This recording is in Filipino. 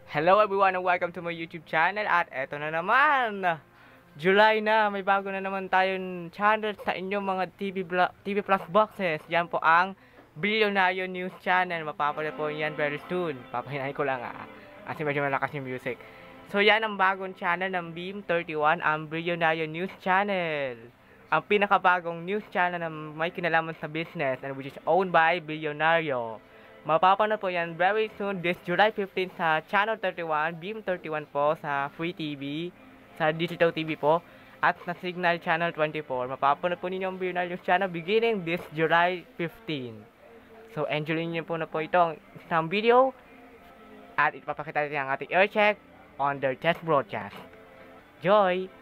Hello everyone and welcome to my YouTube channel at eto na naman, July na, may bago na naman tayong channel sa inyong mga TV Plus boxes. Yan po ang Bilyonaryo News Channel. Mapapanood po yan very soon. Papahinahin ko lang kasi medyo malakas yung music. So yan ang bagong channel ng Beam31, ang Bilyonaryo News Channel. Ang pinakabagong news channel na may kinalaman sa business and which is owned by Bilyonaryo. Mapapanood po yan very soon this July 15 sa Channel 31, Beam 31 po sa Free TV, sa Digital TV po, at sa Signal Channel 24. Mapapanood po ninyo ang Bilyonaryo News Channel beginning this July 15. So enjoy niyo po na po itong isang video at ipapakita natin ang ating air check on their test broadcast. Joy!